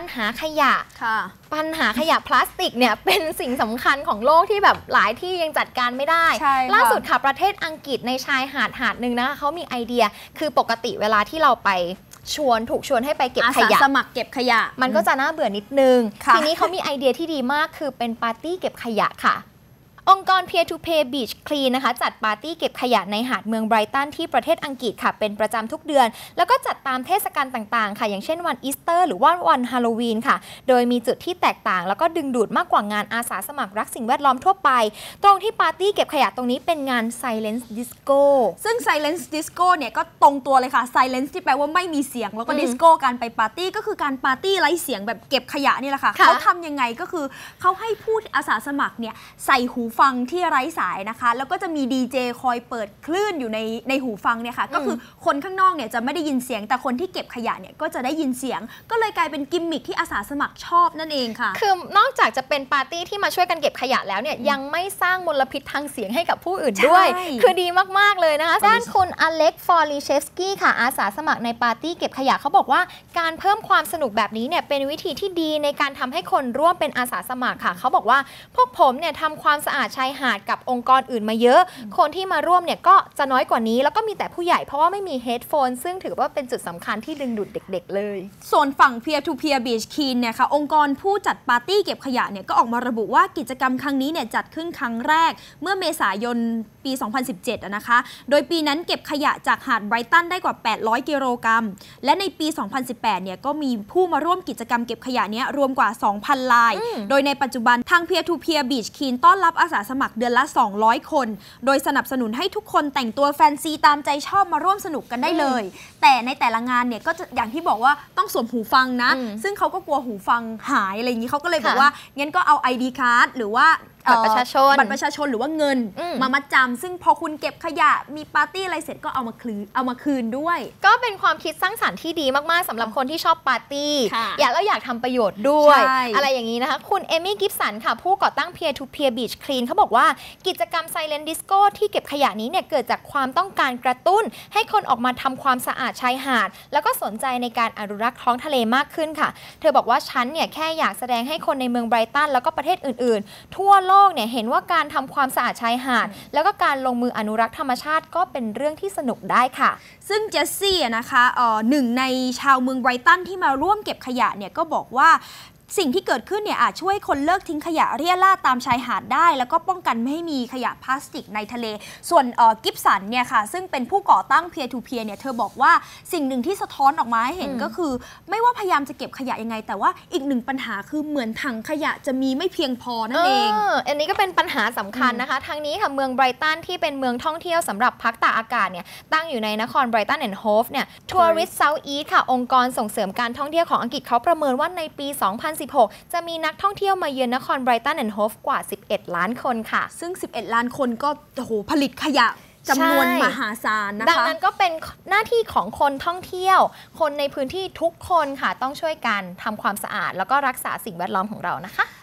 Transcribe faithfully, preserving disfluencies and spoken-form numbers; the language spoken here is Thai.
หาขยะปัญหาขยะพลาสติกเนี่ยเป็นสิ่งสำคัญของโลกที่แบบหลายที่ยังจัดการไม่ได้ล่าสุดค่ะประเทศอังกฤษในชายหาดหาดหนึ่งนะคะเขามีไอเดียคือปกติเวลาที่เราไปชวนถูกชวนให้ไปเก็บขยะสมัครเก็บขยะมันก็จะน่าเบื่อนิดนึงทีนี้เขามีไอเดียที่ดีมากคือเป็นปาร์ตี้เก็บขยะค่ะองค์กร Peer to Pay Beach Clean นะคะจัดปาร์ตี้เก็บขยะในหาดเมืองไบรตันที่ประเทศอังกฤษค่ะเป็นประจำทุกเดือนแล้วก็จัดตามเทศกาลต่างๆค่ะอย่างเช่นวันอีสเตอร์หรือว่าวันฮาโลวีนค่ะโดยมีจุดที่แตกต่างแล้วก็ดึงดูดมากกว่างานอาสาสมัครรักสิ่งแวดล้อมทั่วไปตรงที่ปาร์ตี้เก็บขยะตรงนี้เป็นงาน Silence Disco ซึ่ง Silence Disco เนี่ยก็ตรงตัวเลยค่ะ Silence ที่แปลว่าไม่มีเสียงแล้วก็ Disco การไปปาร์ตี้ก็คือการปาร์ตี้ไร้เสียงแบบเก็บขยะนี่แหละค่ะเขาทำยังไงก็คือเขาให้ผู้อาสาสมัครเนี่ยใส่หูฟังที่ไร้สายนะคะแล้วก็จะมีดีเจคอยเปิดคลื่นอยู่ในในหูฟังเนี่ยค่ะก็คือคนข้างนอกเนี่ยจะไม่ได้ยินเสียงแต่คนที่เก็บขยะเนี่ยก็จะได้ยินเสียงก็เลยกลายเป็นกิมมิคที่อาสาสมัครชอบนั่นเองค่ะคือนอกจากจะเป็นปาร์ตี้ที่มาช่วยกันเก็บขยะแล้วเนี่ยยังไม่สร้างมลพิษทางเสียงให้กับผู้อื่นด้วยคือดีมากๆเลยนะคะด้านคุณอเล็กฟอริเชฟสกี้ค่ะอาสาสมัครในปาร์ตี้เก็บขยะเขาบอกว่าการเพิ่มความสนุกแบบนี้เนี่ยเป็นวิธีที่ดีในการทำให้คนร่วมเป็นอาสาสมัครค่ะเขาบอกว่าพวกผมเนี่ยทำความสะอาดชายหาดกับองค์กรอื่นมาเยอะคนที่มาร่วมเนี่ยก็จะน้อยกว่านี้แล้วก็มีแต่ผู้ใหญ่เพราะว่าไม่มีเฮดโฟนซึ่งถือว่าเป็นจุดสำคัญที่ดึงดูดเด็กๆเลยส่วนฝั่ง Peer to Peer Beach Clean เนี่ยค่ะองค์กรผู้จัดปาร์ตี้เก็บขยะเนี่ยก็ออกมาระบุว่ากิจกรรมครั้งนี้เนี่ยจัดขึ้นครั้งแรกเมื่อเมษายนปี สองพันสิบเจ็ด นะคะโดยปีนั้นเก็บขยะจากหาดไบรตันได้กว่าแปดร้อยกิโลกรัมและในปี สองพันสิบแปด เนี่ยก็มีผู้มาร่วมกิจกรรมเก็บขยะเนี้ยรวมกว่า สองพัน รายโดยในปัจจุบันทาง Peer to Peer Beach Clean ต้อนรับอาสาสมัครเดือนละสองร้อยคนโดยสนับสนุนให้ทุกคนแต่งตัวแฟนซีตามใจชอบมาร่วมสนุกกันได้เลยแต่ในแต่ละงานเนี่ยก็จะอย่างที่บอกว่าต้องสวมหูฟังนะซึ่งเขาก็กลัวหูฟังหายอะไรอย่างนี้เขาก็เลยบอกว่างั้นก็เอา ไอ ดี card หรือว่าบัตรประชาชนบัตรประชาชนหรือว่าเงินมามัดจำซึ่งพอคุณเก็บขยะมีปาร์ตี้อะไรเสร็จก็เอามาคืนเอามาคืนด้วยก็เป็นความคิดสร้างสรรค์ที่ดีมากๆสำหรับคนที่ชอบปาร์ตี้อยากแล้วอยากทำประโยชน์ด้วยอะไรอย่างนี้นะคะคุณเอมี่กิฟสันค่ะผู้ก่อตั้ง Peer to Peer Beach Clean เขาบอกว่ากิจกรรม Silent Disco ที่เก็บขยะนี้เนี่ยเกิดจากความต้องการกระตุ้นให้คนออกมาทำความสะอาดชายหาดแล้วก็สนใจในการอนุรักษ์ท้องทะเลมากขึ้นค่ะเธอบอกว่าฉันเนี่ยแค่อยากแสดงให้คนในเมืองไบรตันแล้วก็ประเทศอื่นๆทั่วโลกเนี่ยเห็นว่าการทำความสะอาดชายหาดแล้วก็การลงมืออนุรักษ์ธรรมชาติก็เป็นเรื่องที่สนุกได้ค่ะซึ่งเจสซี่นะคะหนึ่งในชาวเมืองไบรตันที่มาร่วมเก็บขยะเนี่ยก็บอกว่าสิ่งที่เกิดขึ้นเนี่ยอาจช่วยคนเลิกทิ้งขยะเรี่ยราดตามชายหาดได้แล้วก็ป้องกันไม่ให้มีขยะพลาสติกในทะเลส่วนกิฟสันเนี่ยค่ะซึ่งเป็นผู้ก่อตั้ง Peer to Peer เนี่ยเธอบอกว่าสิ่งหนึ่งที่สะท้อนออกมาให้เห็นก็คือไม่ว่าพยายามจะเก็บขยะยังไงแต่ว่าอีกหนึ่งปัญหาคือเหมือนถังขยะจะมีไม่เพียงพอนั่นเองอันนี้ก็เป็นปัญหาสำคัญนะคะทางนี้ค่ะเมืองไบรตันที่เป็นเมืองท่องเที่ยวสำหรับพักตากอากาศเนี่ยตั้งอยู่ในนครไบรตันแอนด์โฮฟเนี่ย Tourist Southeast ค่ะองค์กรส่งเสริมการท่องเที่ยวของอังกฤษเขาประเมินว่าในปี สองพันสิบหก จะมีนักท่องเที่ยวมาเยือนนครไบรตันแอนด์โฮฟกว่าสิบเอ็ดล้านคนค่ะซึ่งสิบเอ็ดล้านคนก็โอ้โหผลิตขยะจำนวนมหาศาลนะคะดังนั้นก็เป็นหน้าที่ของคนท่องเที่ยวคนในพื้นที่ทุกคนค่ะต้องช่วยกันทำความสะอาดแล้วก็รักษาสิ่งแวดล้อมของเรานะคะ